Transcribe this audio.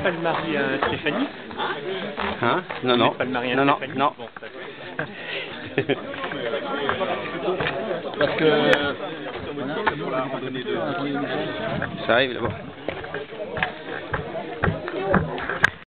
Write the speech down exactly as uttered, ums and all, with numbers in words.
pas le mari à Stéphanie? Hein? Non, non. Pas le mari à non, non, Stéphanie? non. Bon, Parce que... Ça arrive là-bas.